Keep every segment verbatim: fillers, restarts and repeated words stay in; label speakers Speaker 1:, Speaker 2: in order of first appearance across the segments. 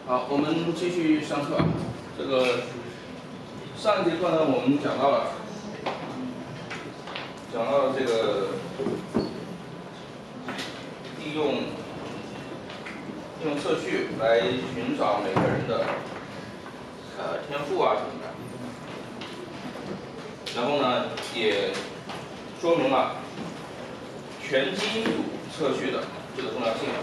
Speaker 1: 好，我们继续上课。这个上一节课呢，我们讲到了，讲到了这个利用利用测序来寻找每个人的呃天赋啊什么的。然后呢，也说明了全基因组测序的这个重要性。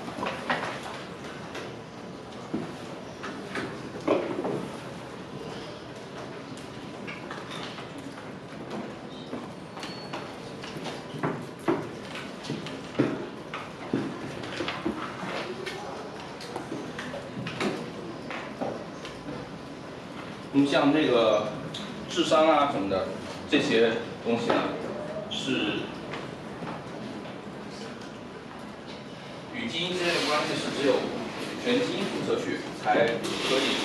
Speaker 1: 你像这个智商啊什么的这些东西呢，是与基因之间的关系是只有全基因组测序才可以，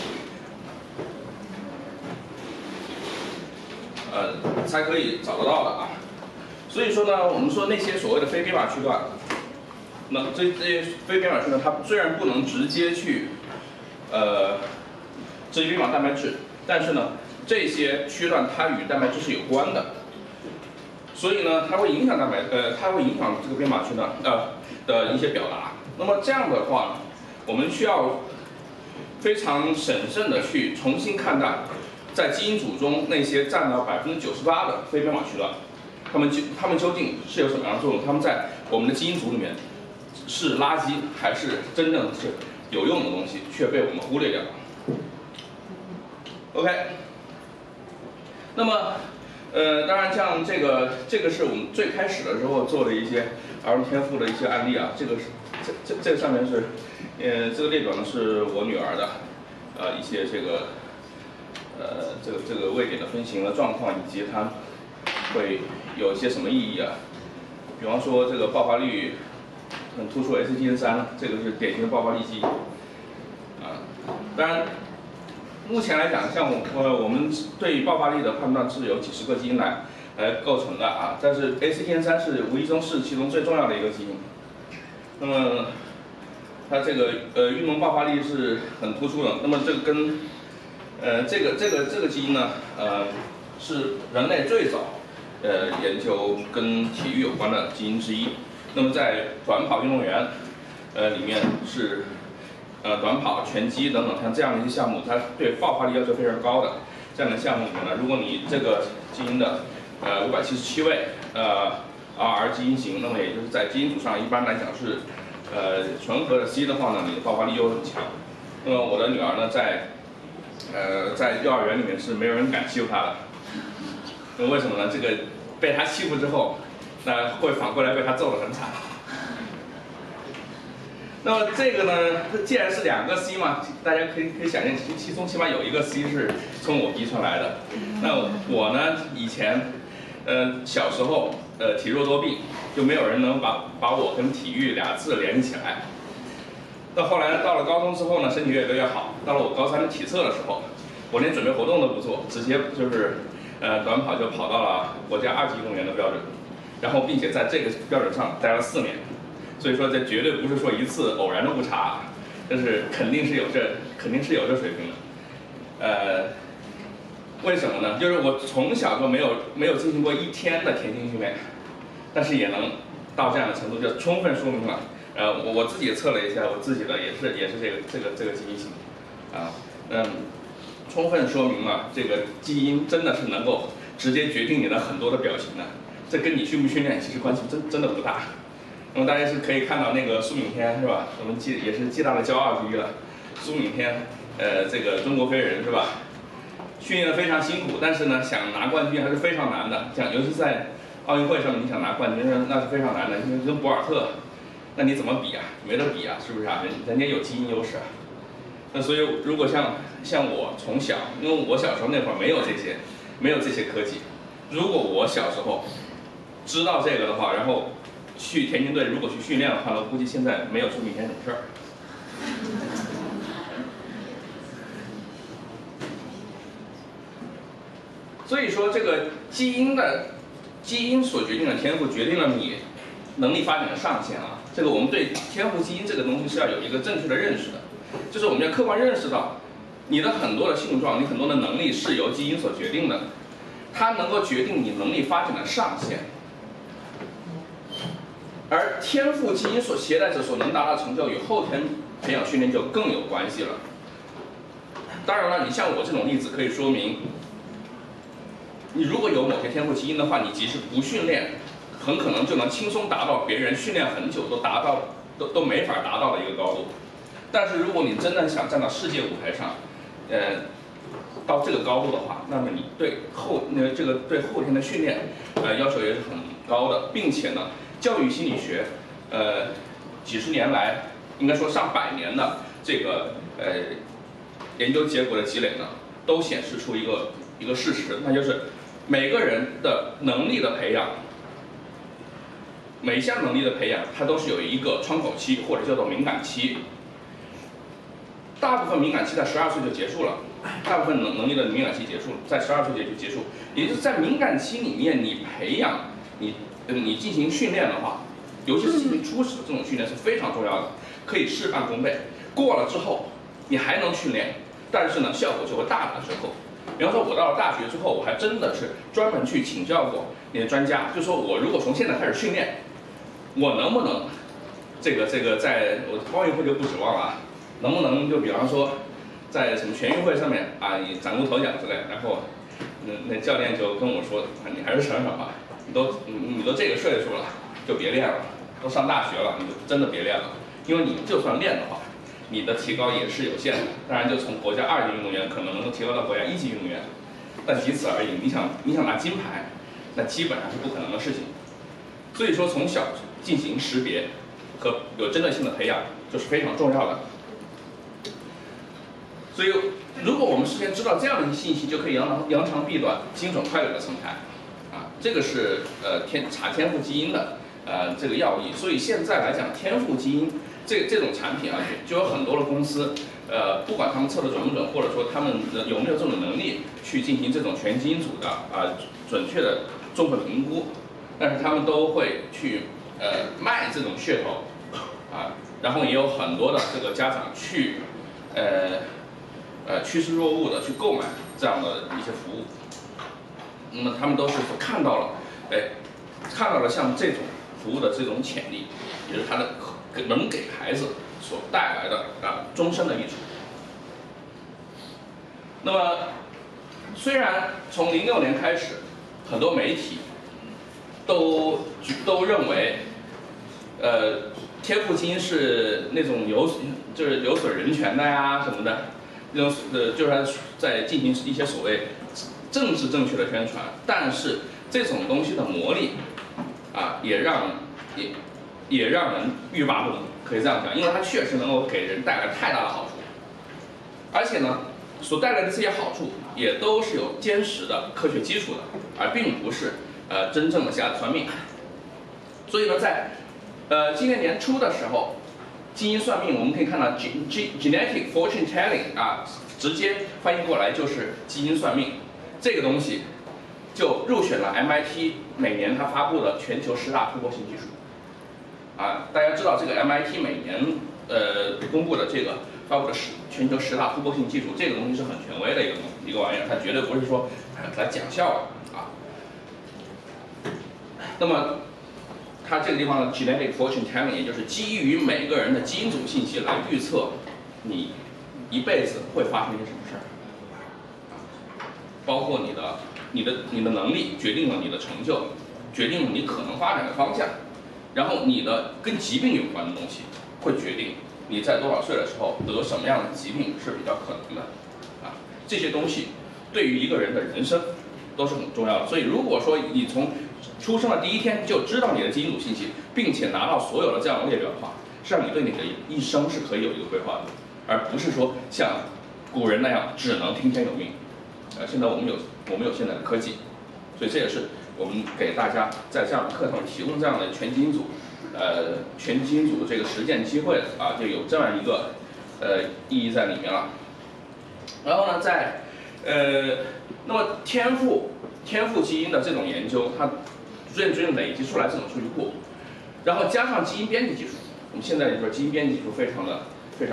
Speaker 1: 呃，才可以找得到的啊。所以说呢，我们说那些所谓的非编码区段，那这这些非编码区段，它虽然不能直接去，呃，直接编码蛋白质。 但是呢，这些区段它与蛋白质是有关的，所以呢，它会影响蛋白，呃，它会影响这个编码区段呃的一些表达。那么这样的话，我们需要非常审慎的去重新看待，在基因组中那些占到百分之九十八的非编码区段，它们究它们究竟是有什么样的作用？它们在我们的基因组里面是垃圾，还是真正是有用的东西，却被我们忽略掉了。 OK， 那么，呃，当然像这个，这个是我们最开始的时候做的一些儿童天赋的一些案例啊。这个是，这这这个上面是，呃，这个列表呢是我女儿的，呃，一些这个，呃，这个这个位点的分型的状况，以及它会有一些什么意义啊？比方说这个爆发率很突出 S G N 三，这个是典型的爆发力基因，啊，当然。 目前来讲，像我呃我们对爆发力的判断是由几十个基因来来构成的啊，但是 A C T N 三是无意中是其中最重要的一个基因。那么它这个呃运动爆发力是很突出的。那么这个跟呃这个这个这个基因呢，呃是人类最早呃研究跟体育有关的基因之一。那么在短跑运动员呃里面是。 呃，短跑、拳击等等，像这样的一些项目，它对爆发力要求非常高的这样的项目里面呢，如果你这个基因的呃五百七十七位呃 R 基因型，那么也就是在基因组上一般来讲是呃纯合的 C 的话呢，你的爆发力又很强。那么我的女儿呢，在呃在幼儿园里面是没有人敢欺负她的，那为什么呢？这个被她欺负之后，那会反过来被她揍得很惨。 那么这个呢，既然是两个 C 嘛，大家可以可以想象，其其中起码有一个 C 是从我遗传来的。那我呢，以前，呃，小时候，呃，体弱多病，就没有人能把把我跟体育俩字联系起来。到后来到了高中之后呢，身体越来越好。到了我高三的体测的时候，我连准备活动都不做，直接就是，呃，短跑就跑到了国家二级运动员的标准，然后并且在这个标准上待了四年。 所以说，这绝对不是说一次偶然的误差，这是肯定是有这肯定是有这水平的。呃，为什么呢？就是我从小就没有没有进行过一天的田径训练，但是也能到这样的程度，就充分说明了。呃，我我自己也测了一下，我自己的也是也是这个这个这个基因型，啊，嗯，充分说明了这个基因真的是能够直接决定你的很多的表情的。这跟你训不训练其实关系真真的不大。 那么大家是可以看到那个苏炳添是吧？我们暨也是暨大的骄傲之一了。苏炳添，呃，这个中国飞人是吧？训练的非常辛苦，但是呢，想拿冠军还是非常难的。像尤其在奥运会上面，你想拿冠军那是非常难的。因为跟博尔特，那你怎么比啊？没得比啊，是不是啊？人人家有基因优势啊。那所以如果像像我从小，因为我小时候那会儿没有这些，没有这些科技。如果我小时候知道这个的话，然后 去田径队，如果去训练的话，我估计现在没有苏炳添这种事儿。所以说，这个基因的基因所决定的天赋，决定了你能力发展的上限啊。这个我们对天赋基因这个东西是要有一个正确的认识的。 就是我们要客观认识到，你的很多的性状，你很多的能力是由基因所决定的，它能够决定你能力发展的上限。而天赋基因所携带者所能达到的成就与后天培养训练就更有关系了。当然了，你像我这种例子可以说明，你如果有某些天赋基因的话，你即使不训练，很可能就能轻松达到别人训练很久都达到都都没法达到的一个高度。但是如果你真的想站到世界舞台上，呃，到这个高度的话，那么你对后那这个对后天的训练，呃要求也是很高的，并且呢，教育心理学，呃，几十年来，应该说上百年的这个呃研究结果的积累呢，都显示出一个一个事实，那就是每个人的能力的培养，每一项能力的培养，它都是有一个窗口期或者叫做敏感期。大部分敏感期在十二岁就结束了，大部分能能力的敏感期结束，在十二岁就结束，也就是在敏感期里面，你培养你呃你进行训练的话，尤其是进行初始的这种训练是非常重要的，可以事半功倍。过了之后，你还能训练，但是呢，效果就会大打折扣。比方说，我到了大学之后，我还真的是专门去请教过那些专家，就说我如果从现在开始训练，我能不能这个这个在我奥运会就不指望了啊。能不能就比方说，在什么全运会上面啊，你崭露头角之类，然后，那那教练就跟我说，啊，你还是省省吧，你都你你都这个岁数了，就别练了，都上大学了，你就真的别练了，因为你就算练的话，你的提高也是有限的。当然，就从国家二级运动员可能能够提高到国家一级运动员，但仅此而已。你想你想拿金牌，那基本上是不可能的事情。所以说，从小进行识别和有针对性的培养，就是非常重要的。所以，如果我们事先知道这样的一些信息，就可以扬长扬长避短、精准快捷的成才，啊，这个是呃天查天赋基因的呃这个要义。所以现在来讲，天赋基因这这种产品啊，就有很多的公司，呃，不管他们测的准不准，或者说他们有没有这种能力去进行这种全基因组的啊准确的综合评估，但是他们都会去呃卖这种噱头，啊，然后也有很多的这个家长去呃。呃，趋之若鹜的去购买这样的一些服务，那么他们都是看到了，哎，看到了像这种服务的这种潜力，也就是它的能给孩子所带来的啊终身的益处。那么，虽然从零六年开始，很多媒体都都认为，呃，天赋基因是那种有就是有损人权的呀什么的。那种呃，就是在进行一些所谓政治正确的宣传，但是这种东西的魔力啊，也让也也让人欲罢不能，可以这样讲，因为它确实能够给人带来太大的好处，而且呢，所带来的这些好处也都是有坚实的科学基础的，而并不是呃真正的瞎子算命。所以呢，在呃今年年初的时候。基因算命，我们可以看到 genetic fortune telling 啊，直接翻译过来就是基因算命。这个东西就入选了 M I T 每年它发布的全球十大突破性技术。啊，大家知道这个 M I T 每年呃公布的这个发布的十全球十大突破性技术，这个东西是很权威的一个一个玩意儿，它绝对不是说来讲笑的啊。那么。它这个地方的 genetic fortune telling， 也就是基于每个人的基因组信息来预测你一辈子会发生一些什么事儿，包括你的、你的、你的能力决定了你的成就，决定了你可能发展的方向，然后你的跟疾病有关的东西会决定你在多少岁的时候得什么样的疾病是比较可能的，啊，这些东西对于一个人的人生都是很重要的。所以如果说你从出生的第一天就知道你的基因组信息，并且拿到所有的这样的列表的话，实际上你对你的一生是可以有一个规划的，而不是说像古人那样只能听天由命。呃，现在我们有我们有现在的科技，所以这也是我们给大家在这样的课堂提供这样的全基因组，呃，全基因组这个实践机会啊，就有这样一个呃意义在里面了。然后呢，在呃，那么天赋天赋基因的这种研究，它逐渐逐渐累积出来这种数据库，然后加上基因编辑技术，我们现在就说基因编辑技术非常的非常火，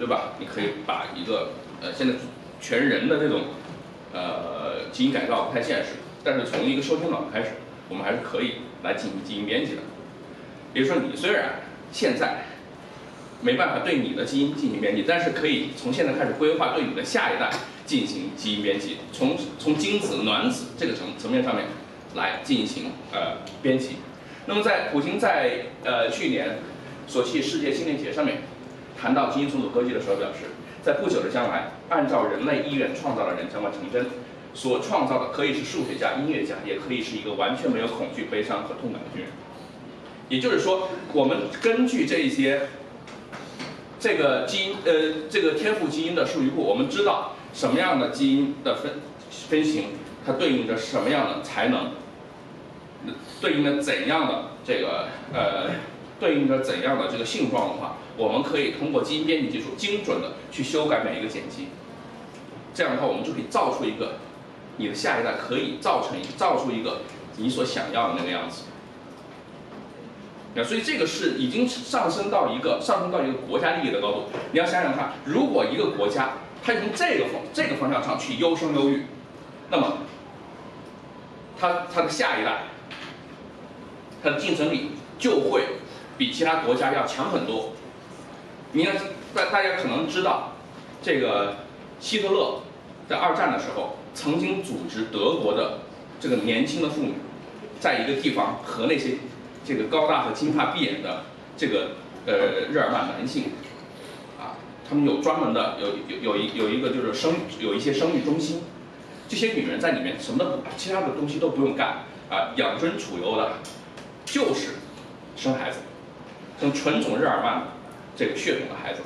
Speaker 1: 对吧？你可以把一个呃现在全人的这种呃基因改造不太现实，但是从一个受精卵开始，我们还是可以来进行基因编辑的。也就是说，你虽然现在没办法对你的基因进行编辑，但是可以从现在开始规划对你的下一代进行基因编辑，从从精子、卵子这个层层面上面来进行呃编辑。那么在普京在呃去年索契世界青年节上面谈到基因重组科技的时候表示，在不久的将来，按照人类意愿创造的人将会成真，所创造的可以是数学家、音乐家，也可以是一个完全没有恐惧、悲伤和痛感的军人。也就是说，我们根据这一些这个基因呃这个天赋基因的数据库，我们知道什么样的基因的分分型，它对应着什么样的才能，对应着怎样的这个呃对应着怎样的这个性状的话，我们可以通过基因编辑技术精准的去修改每一个碱基。这样的话，我们就可以造出一个你的下一代可以造成一造出一个你所想要的那个样子。那所以这个是已经上升到一个上升到一个国家利益的高度。你要想想看，如果一个国家它从这个方这个方向上去优生优育，那么它它的下一代，它的竞争力就会比其他国家要强很多。你看，大大家可能知道，这个希特勒在二战的时候曾经组织德国的这个年轻的妇女，在一个地方和那些这个高大和金发碧眼的这个呃日耳曼男性，啊，他们有专门的有有有一有一个就是生有一些生育中心，这些女人在里面什么都不其他的东西都不用干啊，养尊处优的，就是生孩子，生纯种日耳曼这个血统的孩子。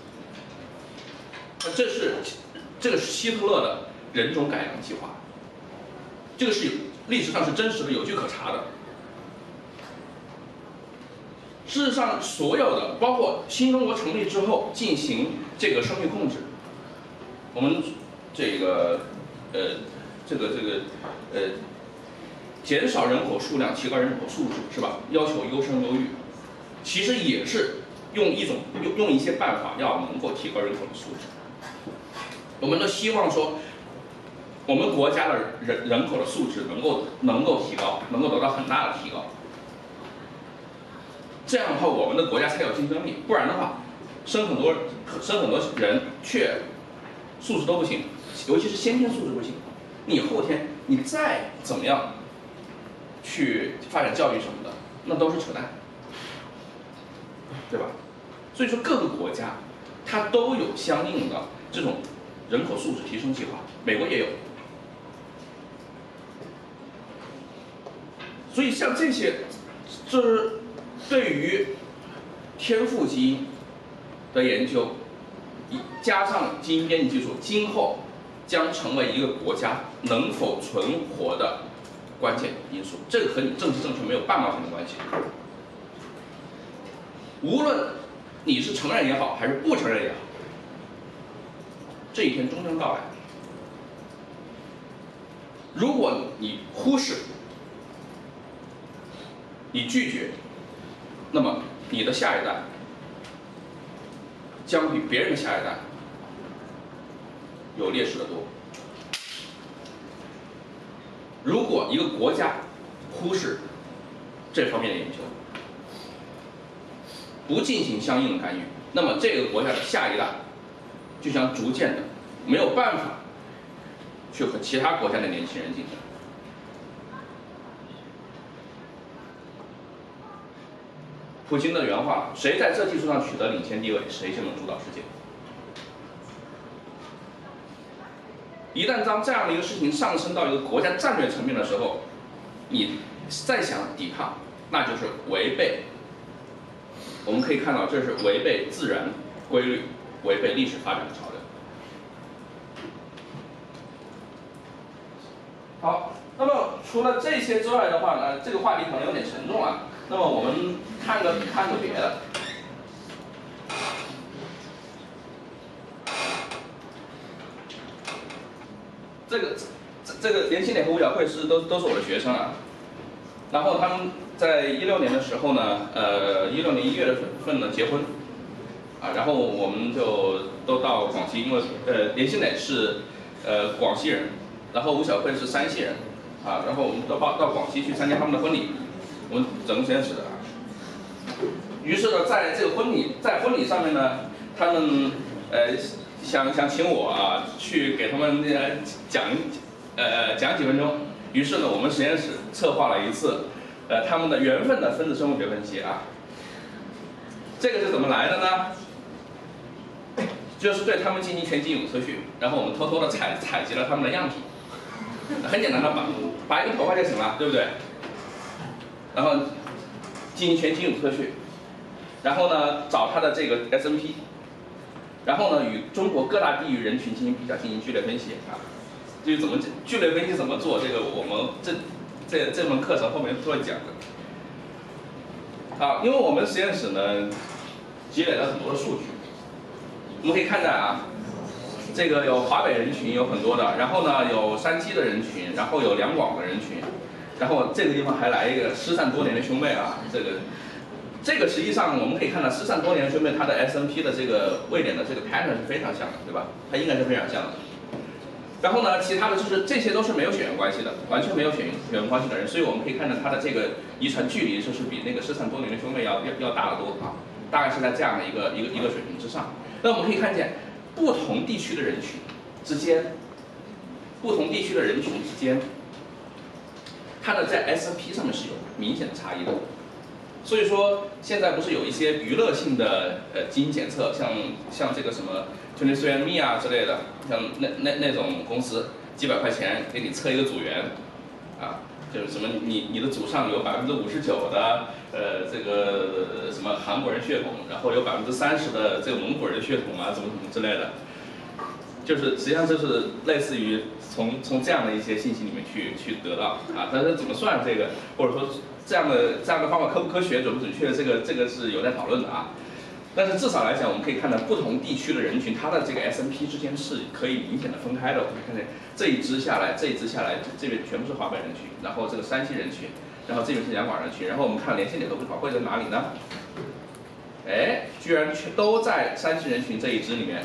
Speaker 1: 那这是这个是希特勒的人种改良计划，这个是有历史上是真实的，有据可查的。事实上，所有的包括新中国成立之后进行这个生育控制，我们这个呃这个这个呃减少人口数量，提高人口素质，是吧？要求优生优育，其实也是用一种用用一些办法要能够提高人口的素质。我们都希望说，我们国家的人人口的素质能够能够提高，能够得到很大的提高。这样的话，我们的国家才有竞争力。不然的话，生很多生很多人却素质都不行，尤其是先天素质不行，你后天你再怎么样去发展教育什么的，那都是扯淡，对吧？所以说各个国家它都有相应的这种人口素质提升计划，美国也有。所以像这些，就是对于天赋基因的研究，加上基因编辑技术，今后将成为一个国家能否存活的关键因素。这个和你政治正确没有半毛钱的关系。无论你是承认也好，还是不承认也好，这一天终将到来。如果你忽视，你拒绝，那么你的下一代将比别人的下一代有劣势的多。如果一个国家忽视这方面的研究，不进行相应的干预，那么这个国家的下一代就将逐渐的没有办法去和其他国家的年轻人竞争。普京的原话：谁在这技术上取得领先地位，谁就能主导世界。一旦当这样的一个事情上升到一个国家战略层面的时候，你再想抵抗，那就是违背。我们可以看到，这是违背自然规律、违背历史发展的潮流。好，那么除了这些之外的话呢，这个话题可能有点沉重啊。那么我们看个看个别的。这个这这个年轻联合五角会师都都是我的学生啊。然后他们在一六年的时候呢，呃，一六年一月份呢结婚， 啊，然后我们就都到广西，因为呃连新磊是呃广西人，然后吴小慧是山西人，啊，然后我们都到到广西去参加他们的婚礼，我们整个实验室的。于是呢，在这个婚礼，在婚礼上面呢，他们呃想想请我啊去给他们呃讲呃讲几分钟。于是呢，我们实验室策划了一次呃他们的缘分的分子生物学分析啊。这个是怎么来的呢？就是对他们进行全基因测序，然后我们偷偷的采采集了他们的样品，很简单的拔拔一个头发就行了，对不对？然后进行全基因测序，然后呢找他的这个 S N P， 然后呢与中国各大地域人群进行比较，进行序列分析啊。至于怎么序列分析怎么做，这个我们这这这门课程后面都会讲的。啊，因为我们实验室呢积累了很多的数据。我们可以看到啊，这个有华北人群有很多的，然后呢有山西的人群，然后有两广的人群，然后这个地方还来一个失散多年的兄妹啊，这个这个实际上我们可以看到失散多年的兄妹它的 S N P 的这个位点的这个 pattern 是非常像的，对吧？它应该是非常像的。然后呢，其他的就是这些都是没有血缘关系的，完全没有血缘血缘关系的人，所以我们可以看到它的这个遗传距离就是比那个失散多年的兄妹要要要大得多啊，大概是在这样的一个一个一个水平之上。那我们可以看见，不同地区的人群之间，不同地区的人群之间，它的在 S N P 上面是有明显的差异的。所以说，现在不是有一些娱乐性的呃基因检测，像像这个什么 twenty three and me 啊之类的，像那那那种公司几百块钱给你测一个组员，啊，就是什么你你的祖上有百分之五十九的呃这个什么韩国人血统，然后有百分之三十的这个蒙古人血统啊，怎么怎么之类的，就是实际上这是类似于从从这样的一些信息里面去去得到啊，但是怎么算这个，或者说这样的这样的方法科不科学、准不准确，这个这个是有待讨论的啊。但是至少来讲，我们可以看到不同地区的人群，它的这个 S N P 之间是可以明显的分开的。我们看见这一支下来，这一支下来，这边全部是华北人群，然后这个山西人群，然后这边是两广人群，然后我们看连线点和不跑会在哪里呢？哎，居然全都在山西人群这一支里面。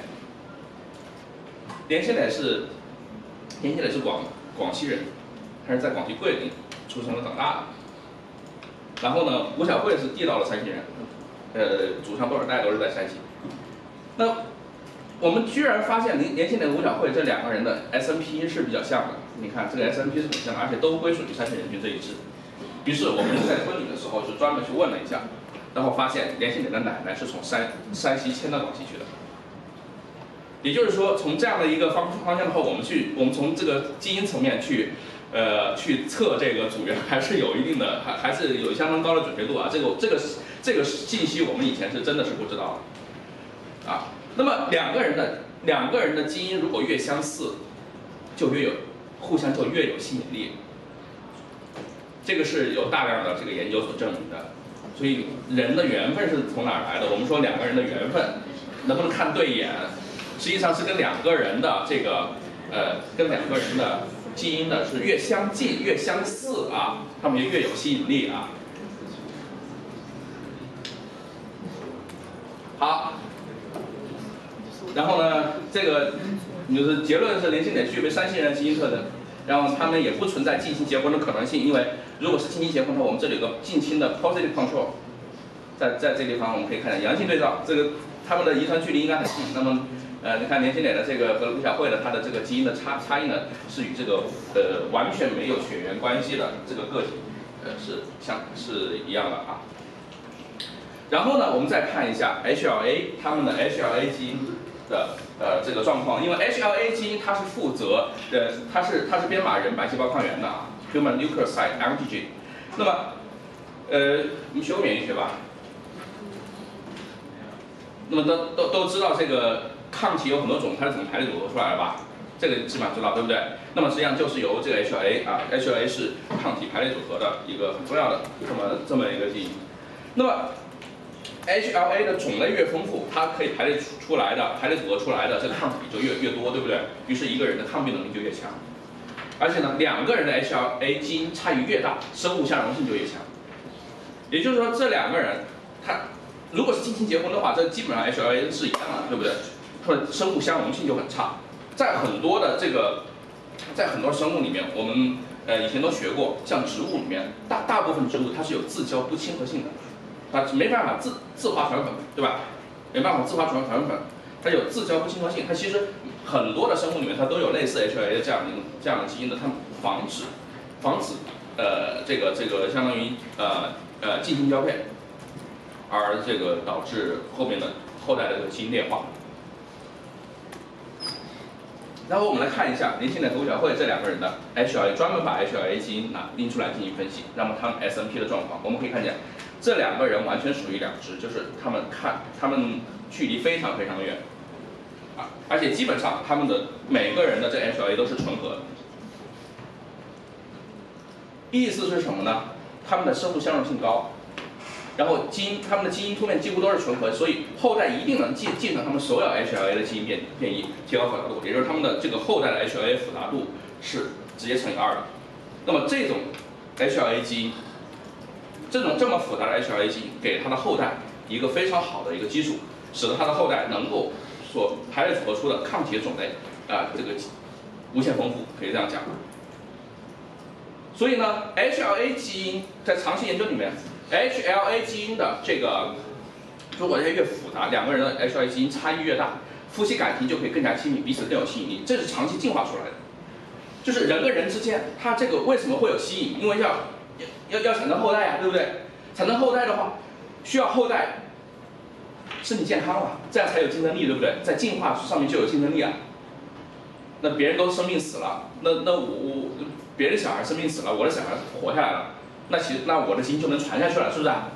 Speaker 1: 连线点是连线点是广广西人，他是在广西桂林出生和长大的。然后呢，吴小慧是地道的山西人。呃，祖上多少代都是在山西。那我们居然发现年年轻点的吴小慧这两个人的 S N P 是比较像的。你看这个 S N P 是很像的，而且都归属于山西人群这一支。于是我们在婚礼的时候就专门去问了一下，然后发现年轻点的奶奶是从山山西迁到广西去的。也就是说，从这样的一个方方向的话，我们去我们从这个基因层面去。呃，去测这个组员还是有一定的，还还是有相当高的准确度啊。这个这个这个信息我们以前是真的是不知道的啊。那么两个人的两个人的基因如果越相似，就越有互相就越有吸引力。这个是有大量的这个研究所证明的。所以人的缘分是从哪儿来的？我们说两个人的缘分能不能看对眼，实际上是跟两个人的这个呃跟两个人的。基因呢是越相近越相似啊，它们就越有吸引力啊。好，然后呢，这个就是结论是连性点具备山西人的基因特征，然后他们也不存在近亲结婚的可能性，因为如果是近亲结婚的话，我们这里有个近亲的 positive control， 在在这个地方我们可以看见阳性对照，这个他们的遗传距离应该很近，那么。呃，你看年轻点的这个和吴小慧的，它的这个基因的差差异呢，是与这个呃完全没有血缘关系的这个个体，呃是相是一样的啊。然后呢，我们再看一下 H L A 他们的 H L A 基因的呃这个状况，因为 H L A 基因它是负责呃它是它是编码人白细胞抗原的啊 ，human leukocyte antigen。那么呃你们学过免疫学吧？那么都都都知道这个。抗体有很多种，它是怎么排列组合出来的吧？这个基本上知道，对不对？那么实际上就是由这个 H L A 啊 ，H L A 是抗体排列组合的一个很重要的这么这么一个基因。那么 H L A 的种类越丰富，它可以排列出出来的排列组合出来的这个抗体就越越多，对不对？于是一个人的抗病能力就越强。而且呢，两个人的 H L A 基因差异越大，生物相容性就越强。也就是说，这两个人他如果是近亲结婚的话，这基本上 H L A 是一样的，对不对？它的生物相容性就很差。在很多的这个，在很多生物里面，我们呃以前都学过，像植物里面，大大部分植物它是有自交不亲和性的，它没办法自自化传粉，对吧？没办法自化传传粉，它有自交不亲和性。它其实很多的生物里面，它都有类似 H L A 的这样的这样的基因的，它防止防止呃这个这个相当于呃呃近亲交配，而这个导致后面的后代的这个基因劣化。然后我们来看一下林信的和吴晓慧这两个人的 H L A， 专门把 H L A 基因拿拎出来进行分析，那么他们 S N P 的状况，我们可以看见，这两个人完全属于两只，就是他们看他们距离非常非常远，啊，而且基本上他们的每个人的这 H L A 都是纯合的，意思是什么呢？他们的生物相容性高。然后基因，他们的基因突变几乎都是纯合，所以后代一定能继继承他们所有 H L A 的基因变变异，提高复杂度，也就是他们的这个后代的 H L A 复杂度是直接乘以二的。那么这种 H L A 基因，这种这么复杂的 H L A 基因，给他的后代一个非常好的一个基础，使得他的后代能够所排列组合出的抗体种类啊、呃，这个无限丰富，可以这样讲。所以呢 ，H L A 基因在长期研究里面。H L A 基因的这个，如果它越复杂，两个人的 H L A 基因差异越大，夫妻感情就可以更加亲密，彼此更有吸引力。这是长期进化出来的。就是人跟人之间，它这个为什么会有吸引？因为要要要产生后代呀、啊，对不对？产生后代的话，需要后代身体健康了，这样才有竞争力，对不对？在进化上面就有竞争力啊。那别人都生病死了，那那我我别人小孩生病死了，我的小孩活下来了。那其实，那我的基因就能传下去了，是不是啊？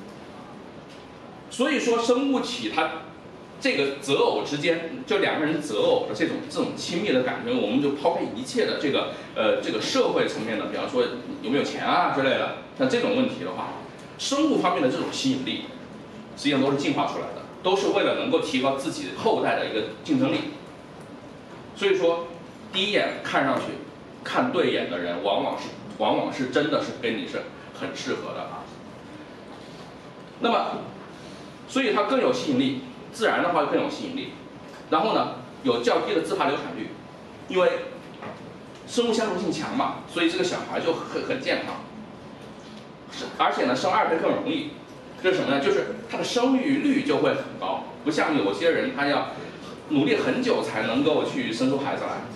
Speaker 1: 所以说，生物体它这个择偶之间，就两个人择偶的这种这种亲密的感觉，我们就抛开一切的这个呃这个社会层面的，比方说有没有钱啊之类的，像这种问题的话，生物方面的这种吸引力，实际上都是进化出来的，都是为了能够提高自己后代的一个竞争力。所以说，第一眼看上去看对眼的人，往往是。往往是真的是跟你是很适合的啊。那么，所以它更有吸引力，自然的话更有吸引力。然后呢，有较低的自发流产率，因为生物相容性强嘛，所以这个小孩就很很健康。是，而且呢，生二胎更容易。这是什么呢？就是他的生育率就会很高，不像有些人他要努力很久才能够去生出孩子来。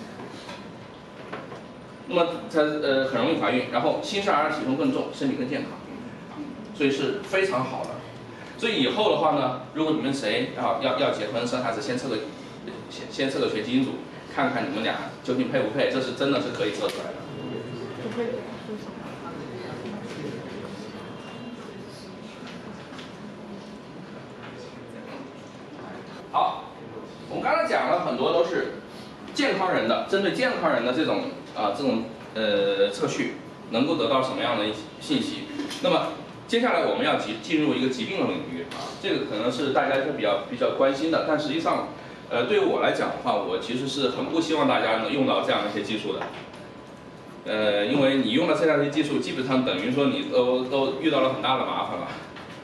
Speaker 1: 那么它呃很容易怀孕，然后新生儿体重更重，身体更健康，所以是非常好的。所以以后的话呢，如果你们谁要要要结婚生孩子，先测个先先测个全基因组，看看你们俩究竟配不配，这是真的是可以测出来的。好，我们刚才讲了很多都是健康人的，针对健康人的这种。啊，这种呃测序能够得到什么样的信息？那么接下来我们要进进入一个疾病的领域啊，这个可能是大家是比较比较关心的，但实际上，呃，对于我来讲的话，我其实是很不希望大家能用到这样的一些技术的。呃，因为你用了这样的一些技术，基本上等于说你都都遇到了很大的麻烦了。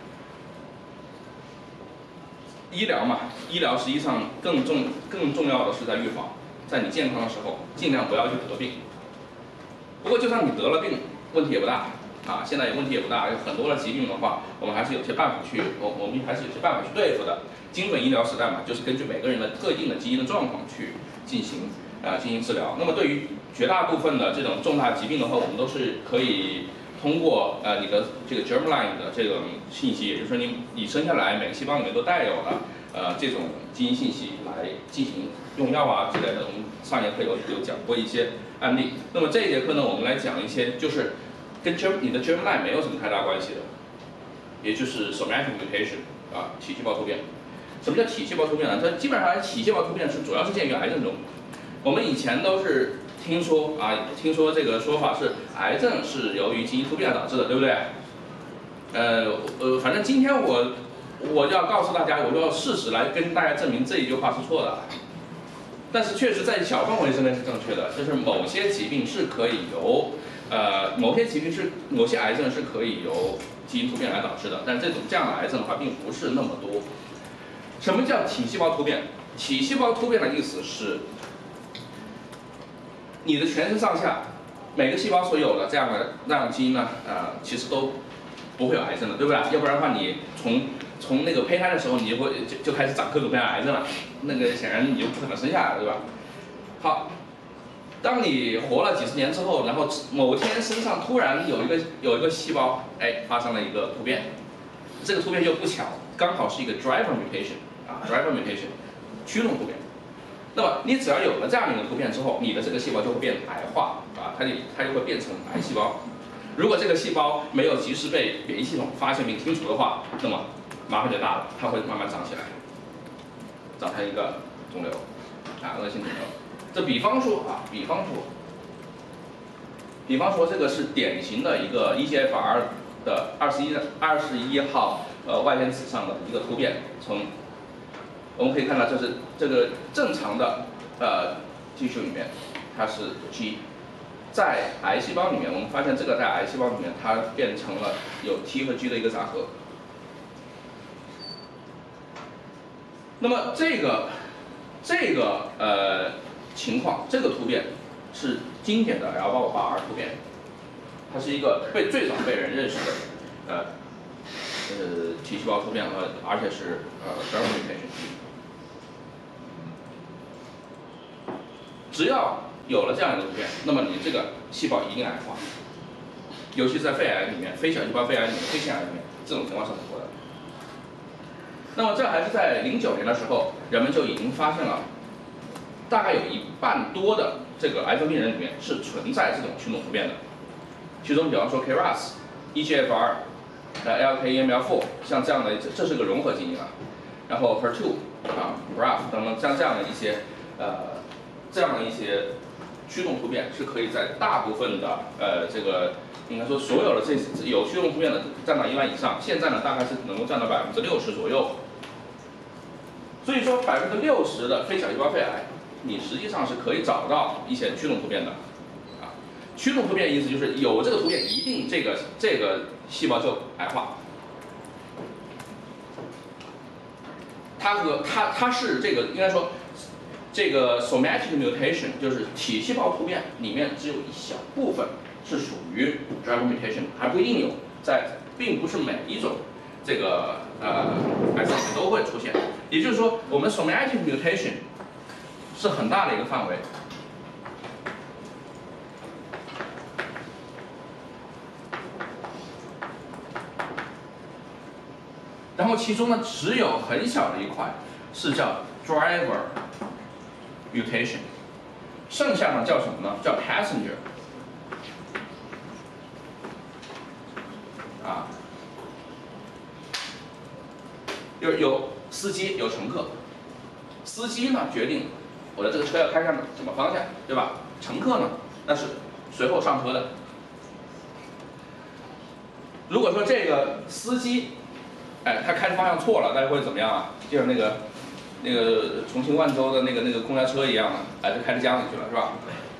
Speaker 1: 医疗嘛，医疗实际上更重更重要的是在预防。在你健康的时候，尽量不要去得病。不过，就算你得了病，问题也不大啊。现在也问题也不大，有很多的疾病的话，我们还是有些办法去，我我们还是有些办法去对付的。精准医疗时代嘛，就是根据每个人的特定的基因的状况去进行啊、呃、进行治疗。那么对于绝大部分的这种重大疾病的话，我们都是可以通过呃你的这个 germline 的这种信息，也就是说你你生下来每个细胞里面都带有了呃这种基因信息来进行用药啊之类的。我们上节课有有讲过一些案例。那么这一节课呢，我们来讲一些就是跟 germ 你的 germline 没有什么太大关系的，也就是 somatic mutation 啊，体细胞突变。什么叫体细胞突变呢？它基本上体细胞突变是主要是见于癌症中。我们以前都是听说啊，听说这个说法是癌症是由于基因突变导致的，对不对？呃呃，反正今天我我就要告诉大家，我就要事实来跟大家证明这一句话是错的。但是确实在小范围之内是正确的，就是某些疾病是可以由呃，某些疾病是某些癌症是可以由基因突变来导致的，但这种这样的癌症的话，并不是那么多。什么叫体细胞突变？体细胞突变的意思是，你的全身上下每个细胞所有的这样的那样的基因呢，呃，其实都不会有癌症的，对不对？要不然的话，你从从那个胚胎的时候，你就会就就开始长各种各样的癌症了，那个显然你就不可能生下来，对吧？好。当你活了几十年之后，然后某天身上突然有一个有一个细胞，哎，发生了一个突变，这个突变就不巧，刚好是一个 driver mutation 啊 ，driver mutation， 驱动突变。那么你只要有了这样一个突变之后，你的这个细胞就会变癌化啊，它就它就会变成癌细胞。如果这个细胞没有及时被免疫系统发现并清除的话，那么麻烦就大了，它会慢慢长起来，长成一个肿瘤啊，恶性肿瘤。这比方说啊，比方说，比方说这个是典型的一个 E G F R 的二十一二十一号呃外链子上的一个突变，从我们可以看到，这是这个正常的呃技术里面它是 G， 在癌细胞里面，我们发现这个在癌细胞里面它变成了有 T 和 G 的一个杂合。那么这个这个呃。情况，这个突变是经典的 L 八五八 R 突变，它是一个被最早被人认识的呃呃体细胞突变，呃而且是呃 driver mutation。只要有了这样一个突变，那么你这个细胞一定癌化，尤其是在肺癌里面、非小细胞肺癌里面、肺腺癌里面，这种情况是很多的。那么这还是在零九年的时候，人们就已经发现了。大概有一半多的这个癌症病人里面是存在这种驱动突变的，其中比方说 K R A S、E G F R、呃 L K E M L 四，像这样的，这是个融合基因啊，然后 H E R 二啊、B R A F 等等，像这样的一些呃这样的一些驱动突变是可以在大部分的呃这个应该说所有的这有驱动突变的占到一半以上，现在呢大概是能够占到百分之六十左右，所以说百分之六十的非小细胞肺癌。你实际上是可以找到一些驱动突变的，啊，驱动突变意思就是有这个突变，一定这个这个细胞就癌化。它和它它是这个应该说，这个 somatic mutation 就是体细胞突变里面只有一小部分是属于 driver mutation， 还不一定有，在并不是每一种这个呃癌症都会出现。也就是说，我们 somatic mutation。是很大的一个范围，然后其中呢只有很小的一块是叫 driver mutation， 剩下呢叫什么呢？叫 passenger， 啊，有有司机有乘客，司机呢决定。我的这个车要开向什么方向，对吧？乘客呢，那是随后上车的。如果说这个司机，哎，他开的方向错了，那会怎么样啊？就像那个那个重庆万州的那个那个公交车一样啊，哎，就开到江里去了，是吧？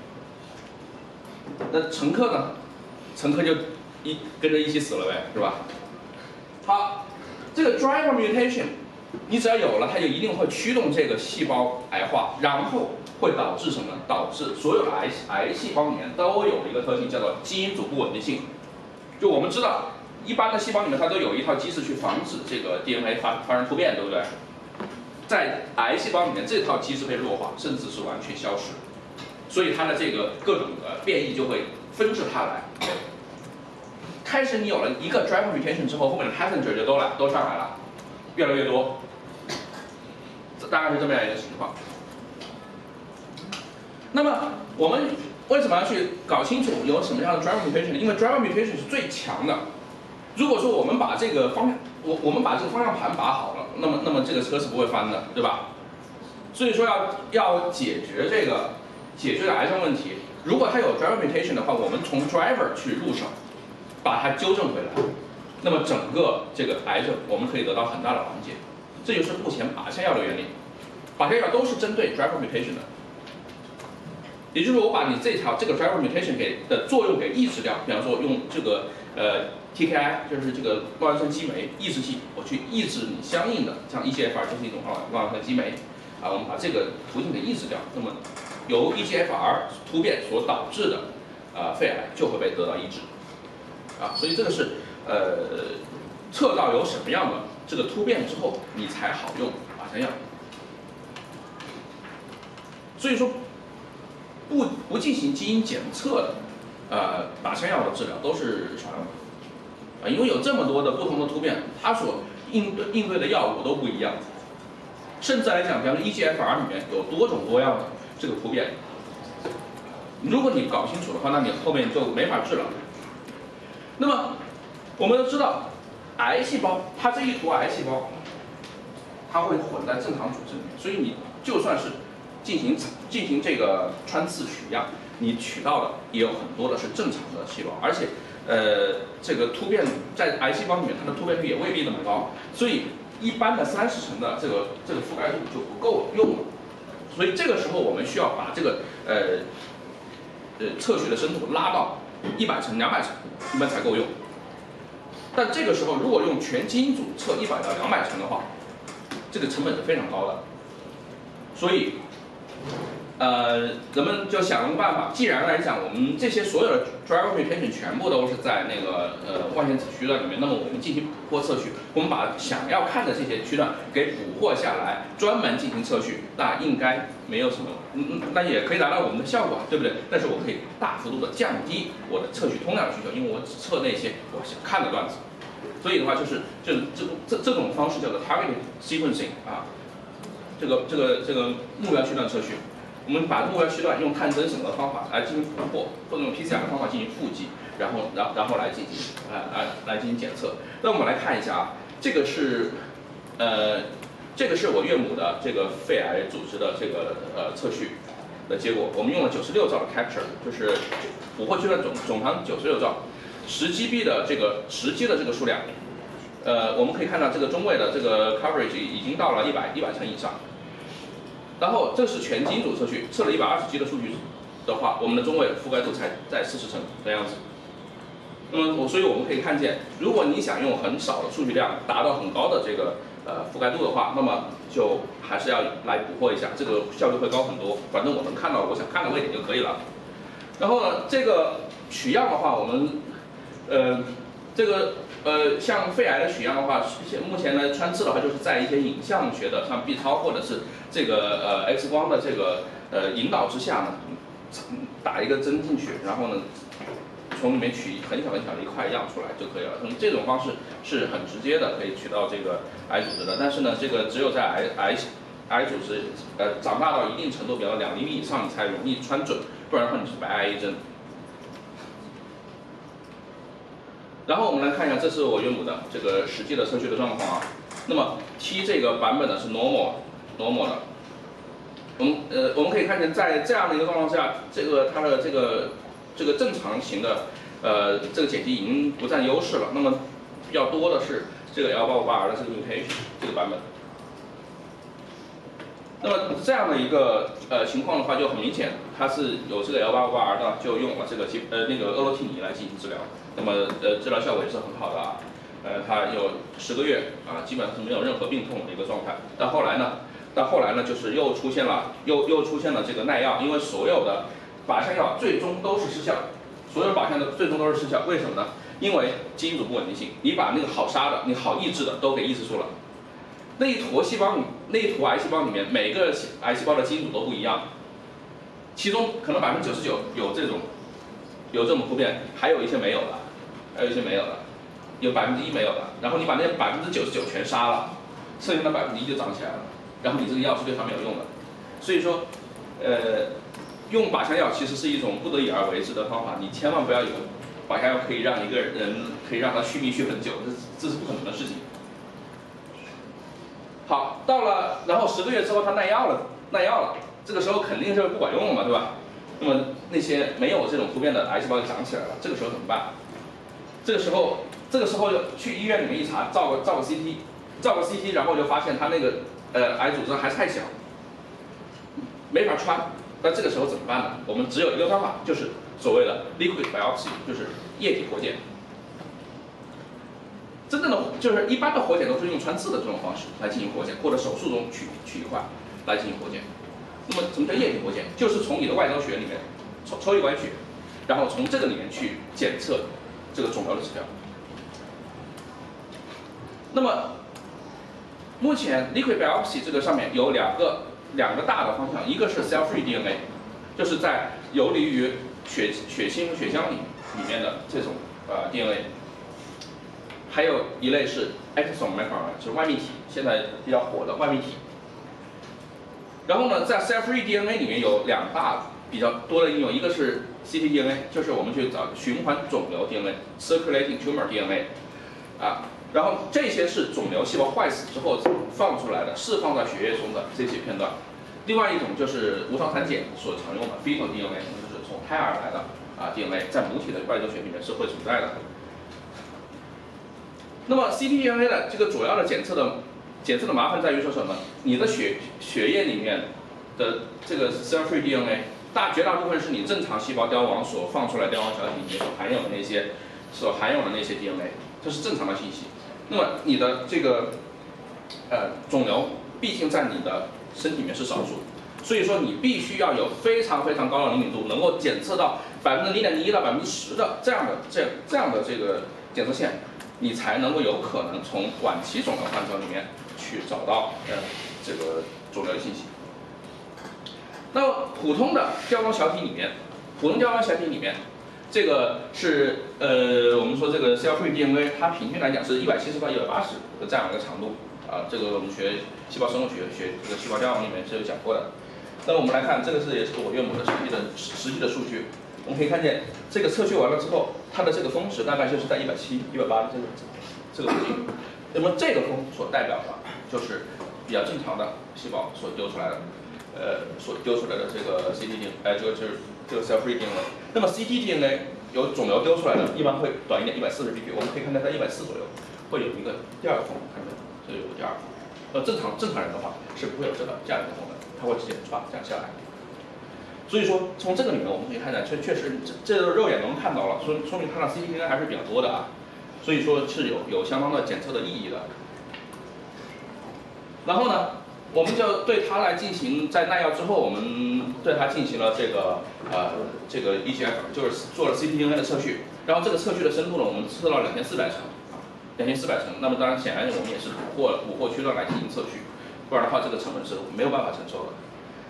Speaker 1: 那乘客呢？乘客就一跟着一起死了呗，是吧？好，这个 driver mutation。你只要有了，它就一定会驱动这个细胞癌化，然后会导致什么呢？导致所有的癌癌细胞里面都有一个特性，叫做基因组不稳定性。就我们知道，一般的细胞里面它都有一套机制去防止这个 D N A 发发生突变，对不对？在癌细胞里面，这套机制被弱化，甚至是完全消失，所以它的这个各种的变异就会纷至沓来。开始你有了一个 driver mutation 之后，后面的 passenger 就都来都上来了。越来越多，大概是这么样一个情况。那么我们为什么要去搞清楚有什么样的 driver mutation 呢？因为 driver mutation 是最强的。如果说我们把这个方向，我我们把这个方向盘把好了，那么那么这个车是不会翻的，对吧？所以说要要解决这个解决癌症问题，如果它有 driver mutation 的话，我们从 driver 去入手，把它纠正回来。那么整个这个癌症，我们可以得到很大的缓解，这就是目前靶向药的原理。靶向药都是针对 driver mutation 的。 也就是说，我把你这条这个 driver mutation 给的作用给抑制掉，比方说用这个呃 T K I 就是这个酪氨酸激酶抑制剂，我去抑制你相应的像 E G F R 就是一种酪酪氨酸激酶啊，我们把这个途径给抑制掉，那么由 E G F R 突变所导致的啊、呃、肺癌就会被得到抑制啊，所以这个是呃测到有什么样的这个突变之后，你才好用靶向药。所以说。不不进行基因检测的，呃，靶向药的治疗都是耍流氓，啊，因为有这么多的不同的突变，它所应对应对的药物都不一样，甚至来讲，比方说 E G F R 里面有多种多样的这个突变，如果你搞不清楚的话，那你后面就没法治了。那么我们都知道，癌细胞它这一坨癌细胞，它会混在正常组织里面，所以你就算是进行进行这个穿刺取样，你取到的也有很多的是正常的细胞，而且，呃，这个突变在癌细胞里面，它的突变率也未必那么高，所以一般的三十层的这个这个覆盖度就不够用了，所以这个时候我们需要把这个呃呃测序的深度拉到一百层、两百层，一般才够用。但这个时候如果用全基因组测一百到两百层的话，这个成本是非常高的，所以。呃，人们就想了个办法，既然来讲，我们这些所有的 driver mutation 全部都是在那个呃外线子区段里面，那么我们进行捕获测序，我们把想要看的这些区段给捕获下来，专门进行测序，那应该没有什么，嗯嗯，那也可以达到我们的效果，对不对？但是我可以大幅度的降低我的测序通量需求，因为我只测那些我想看的段子。所以的话，就是就这这这种方式叫做 targeted sequencing 啊。这个这个这个目标区段测序，我们把目标区段用探针什么的方法来进行捕获，或者用 P C R 的方法进行复辑，然后然后然后来进行呃来来进行检测。那我们来看一下啊，这个是呃这个是我岳母的这个肺癌组织的这个呃测序的结果，我们用了九十六兆的 capture， 就是捕获区段总总长九十六兆，十 G B 的这个实际的这个数量，呃我们可以看到这个中位的这个 coverage 已经到了一百一百层以上。然后这是全基因组测序，测了一百二十 G 的数据的话，我们的中位覆盖度才在四十层的样子。那么我所以我们可以看见，如果你想用很少的数据量达到很高的这个呃覆盖度的话，那么就还是要来捕获一下，这个效率会高很多。反正我能看到我想看的位点就可以了。然后呢，这个取样的话，我们呃这个。呃，像肺癌的取样的话，目前呢穿刺的话，就是在一些影像学的，像 B 超或者是这个呃 X 光的这个呃引导之下呢，打一个针进去，然后呢从里面取很小很小的一块样出来就可以了。从这种方式是很直接的，可以取到这个癌组织的。但是呢，这个只有在癌癌癌组织呃长大到一定程度，比如两厘米以上，你才容易穿准，不然的话你是白挨一针。然后我们来看一下，这是我岳母的这个实际的测序的状况啊。那么 T 这个版本呢是 normal normal 的。我们呃我们可以看见，在这样的一个状况下，这个它的这个这个正常型的呃这个碱基已经不占优势了。那么比较多的是这个 L 八五八 R 的这个 mutation 这个版本。那么这样的一个呃情况的话，就很明显，它是有这个 L 八五八 R 的，就用了这个呃那个厄罗替尼来进行治疗。那么呃治疗效果也是很好的啊，呃它有十个月啊，基本上是没有任何病痛的一个状态。但后来呢，但后来呢，就是又出现了又又出现了这个耐药，因为所有的靶向药最终都是失效，所有靶向的最终都是失效，为什么呢？因为基因组不稳定性，你把那个好杀的、你好抑制的都给抑制住了。那一坨细胞里，那一坨癌细胞里面，每个癌细胞的基因组都不一样，其中可能百分之九十九有这种有这种突变，还有一些没有的，还有一些没有的，有百分之一没有的。然后你把那百分之九十九全杀了，剩下的百分之一就长起来了。然后你这个药是对它没有用的。所以说，呃，用靶向药其实是一种不得已而为之的方法，你千万不要以为靶向药可以让一个人可以让他续命续很久，这这是不可能的事情。好，到了，然后十个月之后它耐药了，耐药了，这个时候肯定是不管用了嘛，对吧？那么那些没有这种突变的癌细胞就长起来了，这个时候怎么办？这个时候，这个时候去医院里面一查，照个照个 C T， 照个 C T， 然后就发现它那个呃癌组织还太小，没法穿， 那这个时候怎么办呢？我们只有一个方法，就是所谓的 liquid biopsy， 就是液体活检。真正的就是一般的活检都是用穿刺的这种方式来进行活检，或者手术中取取一块来进行活检。那么什么叫液体活检？就是从你的外周血里面抽抽一管血，然后从这个里面去检测这个肿瘤的指标。那么目前 liquid biopsy 这个上面有两个两个大的方向，一个是 cell-free D N A， 就是在游离于血血清血浆里里面的这种呃 D N A。还有一类是 exosome microRNA， 就是外泌体，现在比较火的外泌体。然后呢，在 cell-free D N A 里面有两大比较多的应用，一个是 C T D N A， 就是我们去找循环肿瘤 D N A，circulating tumor D N A， 啊，然后这些是肿瘤细胞坏死之后放出来的，释放在血液中的这些片段。另外一种就是无偿产检所常用的 fetal D N A， 就是从胎儿来的啊 D N A， 在母体的外周血里面是会存在的。那么 C T D N A 的这个主要的检测的检测的麻烦在于说什么？你的血血液里面的这个 cell-free D N A， 大绝大部分是你正常细胞凋亡所放出来凋亡小体里面所含有的那些所含有的那些 D N A， 这是正常的信息。那么你的这个呃肿瘤毕竟在你的身体里面是少数，所以说你必须要有非常非常高的灵敏度，能够检测到百分之零点零一到百分之十的这样的这这样的这个检测线。你才能够有可能从晚期肿瘤患者里面去找到呃这个肿瘤的信息。那么普通的凋亡小体里面，普通凋亡小体里面，这个是呃我们说这个 cell-free D N A， 它平均来讲是一百七十到一百八十的这样一个长度啊，这个我们学细胞生物学学这个细胞凋亡里面是有讲过的。那么我们来看，这个是也是我岳母的实际的实际的数据。我们可以看见，这个测序完了之后，它的这个峰值大概就是在一百七、一百八这个这个附近。那么这个峰所代表的就是比较正常的细胞所丢出来的，呃，所丢出来的这个 C T D， 哎，这个就是这个 cell-free D N A。那么 C T D N A 有肿瘤丢出来的，一般会短一点，一百四十 ppm， 我们可以看到在一百四左右会有一个第二个峰，看到这里有个第二个峰。呃，正常正常人的话是不会有这个这样一个峰的，它会直接唰这样下来。所以说，从这个里面我们可以看见，确确实这这肉眼能看到了，说说明它的 C T D N A 还是比较多的啊，所以说是有有相当的检测的意义的。然后呢，我们就对它来进行在耐药之后，我们对它进行了这个呃这个 E G F， 就是做了 C T D N A 的测序，然后这个测序的深度呢，我们测到两千四百层啊，两千四百层。那么当然显然我们也是捕获捕获区段来进行测序，不然的话这个成本是没有办法承受的。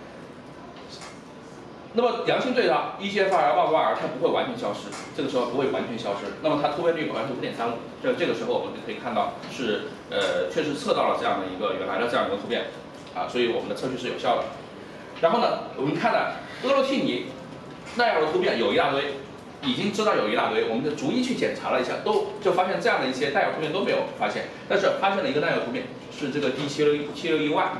Speaker 1: 那么阳性对照 E G F R、L 八 R 它不会完全消失，这个时候不会完全消失。那么它突变率百分之五点三五，这这个时候我们就可以看到是呃确实测到了这样的一个原来的这样一个突变，啊，所以我们的测序是有效的。然后呢，我们看到厄洛替尼那样的突变有一大堆，已经知道有一大堆，我们就逐一去检查了一下，都就发现这样的一些带有突变都没有发现，但是发现了一个带有突变是这个 D 七六一 七六一 Y，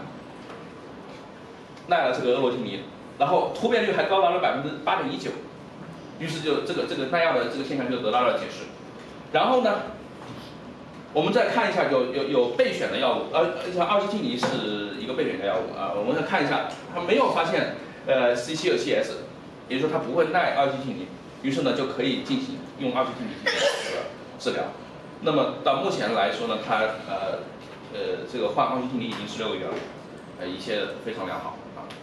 Speaker 1: 耐了这个厄洛替尼。然后突变率还高达了百分之八点一九，于是就这个这个耐药的这个现象就得到了解释。然后呢，我们再看一下有有有备选的药物，呃，像奥西替尼是一个备选的药物啊，我们再看一下，它没有发现呃 C 七二七 S， 也就是说它不会耐奥西替尼，于是呢就可以进行用奥西替尼进行这个治疗。那么到目前来说呢，它呃呃这个换奥西替尼已经十六个月了，呃一切非常良好。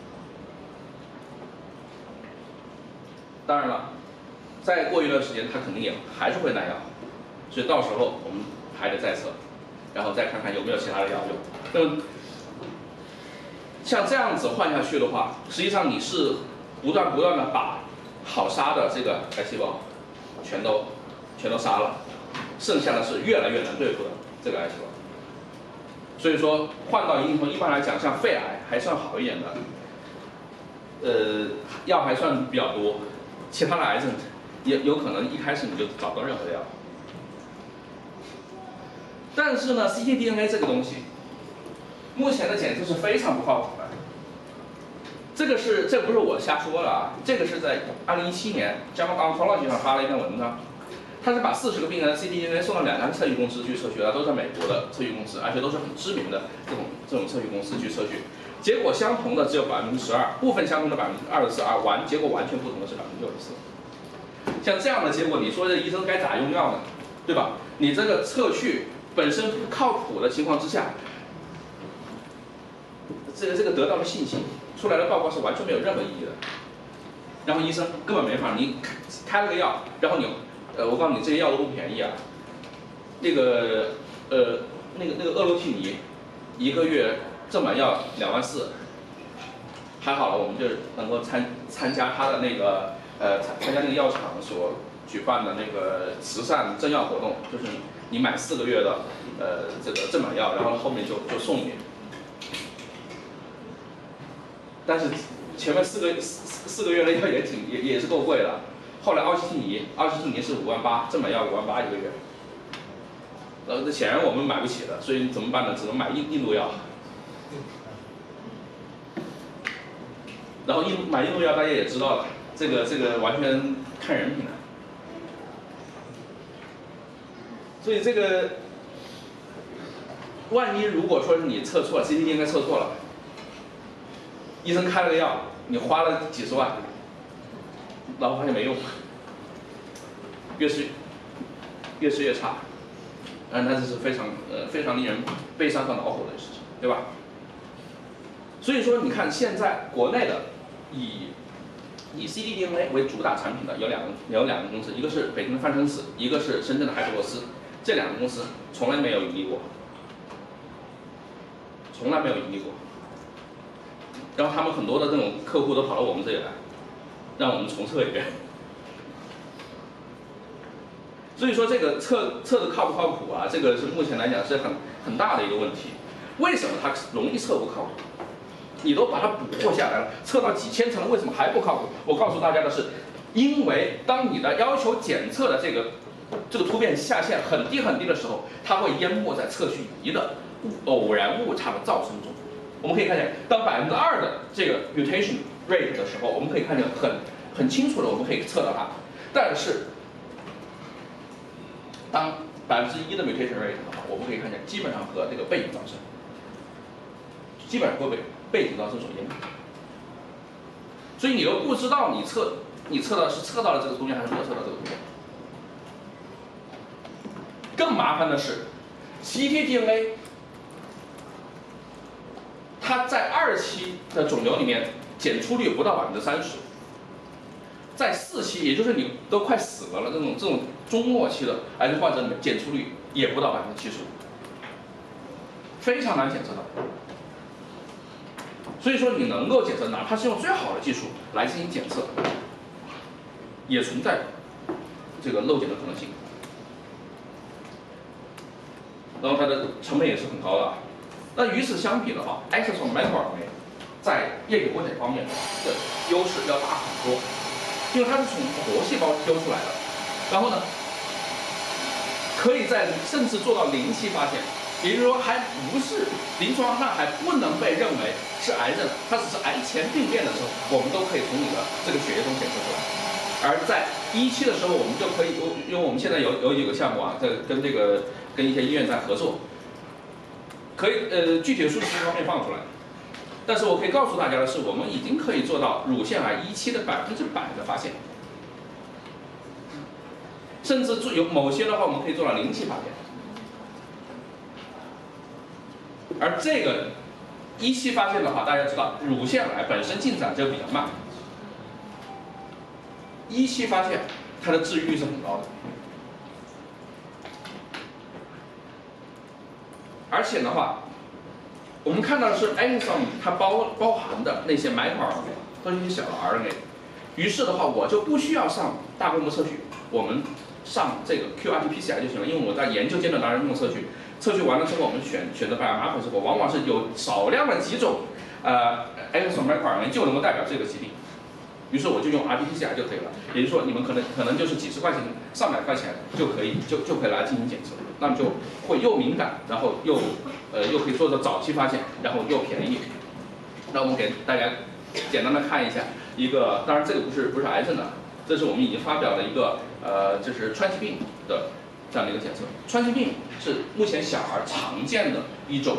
Speaker 1: 当然了，再过一段时间，它肯定也还是会耐药，所以到时候我们还得再测，然后再看看有没有其他的药用。那么，像这样子换下去的话，实际上你是不断不断的把好杀的这个癌细胞全都全都杀了，剩下的是越来越难对付的这个癌细胞。所以说换到一定程度，一般来讲，像肺癌还算好一点的，呃，药还算比较多。其他的癌症也有可能一开始你就找不到任何的药，但是呢 ，C T D N A 这个东西，目前的检测是非常不靠谱的。这个是这不是我瞎说的啊，这个是在二零一七年 JAMA Oncology 上发了一篇文章，他是把四十个病人的 C T D N A 送到两家测序公司去测序的，都是美国的测序公司，而且都是很知名的这种这种测序公司去测序。 结果相同的只有百分之十二，部分相同的百分之二十四，而完结果完全不同的是百分之六十四。像这样的结果，你说这医生该咋用药呢？对吧？你这个测序本身不靠谱的情况之下，这个这个得到的信息出来的报告是完全没有任何意义的。然后医生根本没法，你开了个药，然后你，呃，我告诉你这些药都不便宜啊。那个，呃，那个那个厄洛替尼，一个月正版药两万四，还好了，我们就能够参参加他的那个，呃，参参加那个药厂所举办的那个慈善赠药活动，就是你买四个月的，呃，这个正版药，然后后面就就送你。但是前面四个四四个月的药也挺也也是够贵的。后来奥西替尼，奥西替尼是五万八，正版药五万八一个月。呃，这显然我们买不起的，所以怎么办呢？只能买印印度药。然后印买印度药，大家也知道了，这个这个完全看人品的。所以这个，万一如果说是你测错了 ，C T D 应该测错了，医生开了个药，你花了几十万，然后发现没用，越吃越吃越差。嗯，那这是非常呃非常令人悲伤和恼火的事情，对吧？所以说，你看现在国内的以以 C D D N A 为主打产品的有两个有两个公司，一个是北京的范生死，一个是深圳的海普洛斯，这两个公司从来没有盈利过，从来没有盈利过。然后他们很多的这种客户都跑到我们这里来，让我们重测一遍。所以说这个测测的靠不靠谱啊？这个是目前来讲是很很大的一个问题。为什么它容易测不靠谱？你都把它捕获下来了，测到几千层了，为什么还不靠谱？我告诉大家的是，因为当你的要求检测的这个这个突变下限很低很低的时候，它会淹没在测序仪的偶然误差的噪声中。我们可以看见，当百分之二的这个 mutation rate 的时候，我们可以看见很很清楚的，我们可以测到它。但是当百分之一的 mutation rate 的话，我们可以看见基本上和这个背景噪声，基本上会被背景噪声所淹没。所以你又不知道你测你测到是测到了这个图片还是没有测到这个图片。更麻烦的是 ，C T D N A 它在二期的肿瘤里面检出率不到百分之三十。在四期，也就是你都快死了了这种这种中末期的癌症患者里面，检出率也不到百分之七十五，非常难检测到。所以说，你能够检测，哪怕是用最好的技术来进行检测，也存在这个漏检的可能性。然后它的成本也是很高的。那与此相比的话 ，exosome microRNA 在液体活检方面的优势要大很多。因为它是从活细胞丢出来的，然后呢，可以在甚至做到零期发现，也就是说还不是临床上还不能被认为是癌症，它只是癌前病变的时候，我们都可以从你的这个血液中检测出来。而在一期的时候，我们就可以，因为我们现在有有几个项目啊，在跟这个跟一些医院在合作，可以呃具体的数据这方面放出来。但是我可以告诉大家的是，我们已经可以做到乳腺癌一期的百分之百的发现，甚至做有某些的话，我们可以做到零期发现。而这个一期发现的话，大家知道，乳腺癌本身进展就比较慢，一期发现它的治愈率是很高的，而且的话。我们看到的是 exosome 它包包含的那些 microRNA 都是一些小的 R N A， 于是的话我就不需要上大规模测序，我们上这个 Q R T P C R 就行了，因为我在研究阶段当然用测序，测序完了之后我们选选择 biomarker 之后，往往是有少量的几种呃 exosome microRNA 就能够代表这个疾病，于是我就用 R T P C R 就可以了，也就是说你们可能可能就是几十块钱、上百块钱就可以就就可以来进行检测，那么就会又敏感，然后又呃又可以做到早期发现，然后又便宜。那我们给大家简单的看一下一个，当然这个不是不是癌症的，这是我们已经发表的一个呃就是川崎病的这样的一个检测。川崎病是目前小儿常见的一种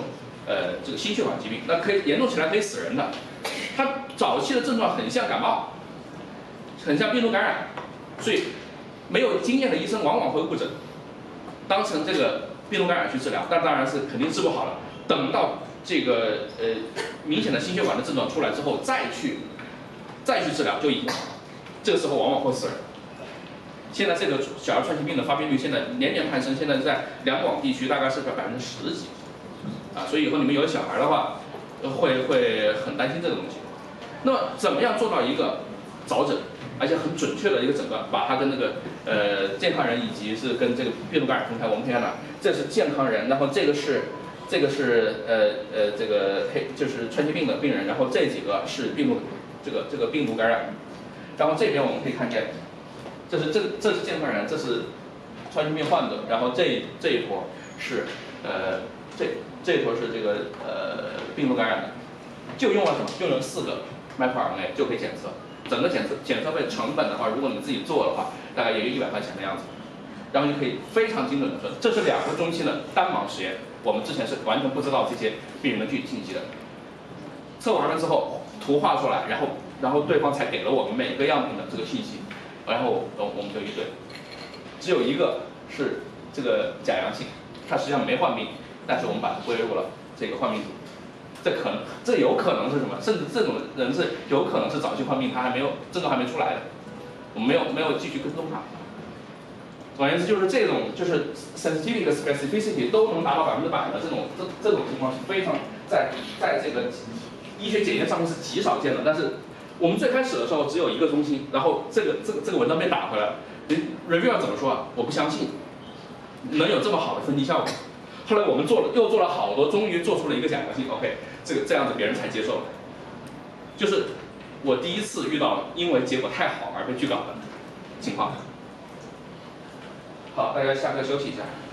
Speaker 1: 呃这个心血管疾病，那可以严重起来可以死人的。它早期的症状很像感冒，很像病毒感染，所以没有经验的医生往往会误诊，当成这个病毒感染去治疗，但当然是肯定治不好了。等到这个呃明显的心血管的症状出来之后，再去再去治疗就已经晚了，这个时候往往会死人。现在这个小儿川崎病的发病率现在年年攀升，现在在两广地区大概是个百分之十几，啊，所以以后你们有小孩的话，会会很担心这个东西。那么怎么样做到一个早诊，而且很准确的一个诊断，把它跟那个呃健康人以及是跟这个病毒感染分开？我们可以看到，这是健康人，然后这个是这个是呃呃这个黑就是川崎病的病人，然后这几个是病毒这个这个病毒感染，然后这边我们可以看见。这是这这是健康人，这是川崎病患者，然后这这一坨是呃这这一坨是这个呃病毒感染的，就用了什么？就用了四个 microRNA 就可以检测。整个检测检测费成本的话，如果你们自己做的话，大概也就一百块钱的样子。然后就可以非常精准的分。这是两个中期的单盲实验，我们之前是完全不知道这些病人的具体信息的。测完了之后，图画出来，然后然后对方才给了我们每个样品的这个信息。然后我我们就一对，只有一个是这个假阳性，它实际上没患病，但是我们把它归入了这个患病组。这可能，这有可能是什么？甚至这种人是有可能是早期患病，他还没有症状还没出来的，我们没有没有继续跟踪他。总而言之，就是这种就是 sensitivity 和 specificity 都能达到百分之百的这种这这种情况是非常在在这个医学检验上面是极少见的，但是。我们最开始的时候只有一个中心，然后这个这个这个文章被打回来，人 reviewer 怎么说啊？我不相信能有这么好的分析效果。后来我们做了又做了好多，终于做出了一个假阳性 ，OK， 这个这样子别人才接受了。就是我第一次遇到因为结果太好而被拒稿的情况。好，大家下课休息一下。